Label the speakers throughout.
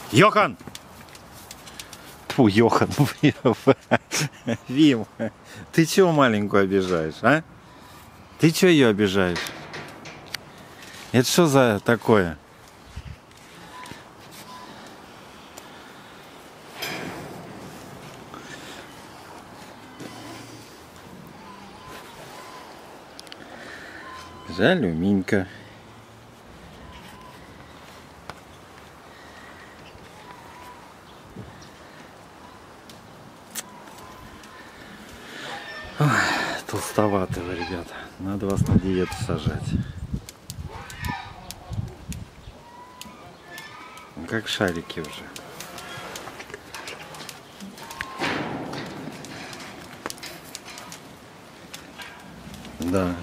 Speaker 1: Йохан! Фу, Йохан. Вим, ты чего маленькую обижаешь, а? Ты чего ее обижаешь? Это что за такое? Жаль, Минька. Ой, толстовато вы, ребята. Надо вас на диету сажать. Ну, как шарики уже. Да.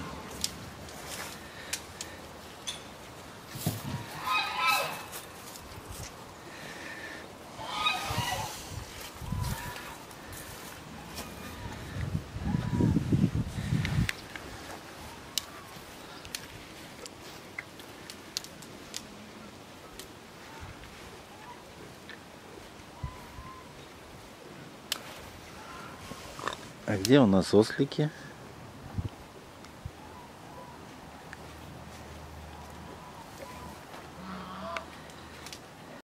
Speaker 1: А где у нас ослики?